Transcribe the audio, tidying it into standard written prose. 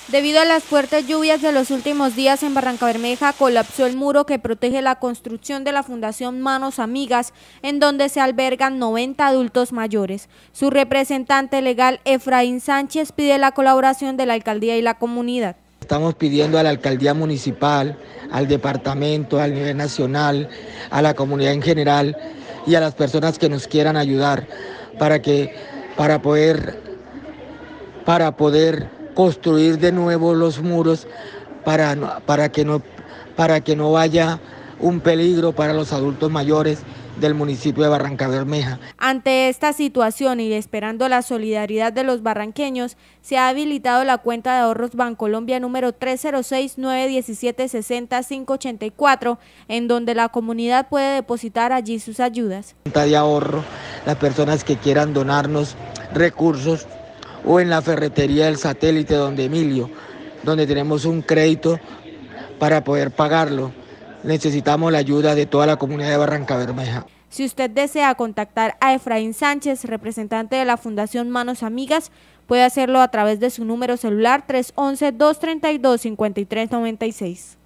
Debido a las fuertes lluvias de los últimos días en Barrancabermeja, colapsó el muro que protege la construcción de la Fundación Manos Amigas, en donde se albergan 90 adultos mayores. Su representante legal, Efraín Sánchez, pide la colaboración de la alcaldía y la comunidad. Estamos pidiendo a la alcaldía municipal, al departamento, al nivel nacional, a la comunidad en general y a las personas que nos quieran ayudar para poder construir de nuevo los muros para que no vaya un peligro para los adultos mayores del municipio de Barrancabermeja. Ante esta situación y esperando la solidaridad de los barranqueños, se ha habilitado la cuenta de ahorros Bancolombia número 306-917-60-584, en donde la comunidad puede depositar allí sus ayudas. Cuenta de ahorro, las personas que quieran donarnos recursos, o en la ferretería del Satélite donde Emilio, donde tenemos un crédito para poder pagarlo. Necesitamos la ayuda de toda la comunidad de Barrancabermeja. Si usted desea contactar a Efraín Sánchez, representante de la Fundación Manos Amigas, puede hacerlo a través de su número celular 311-232-5396.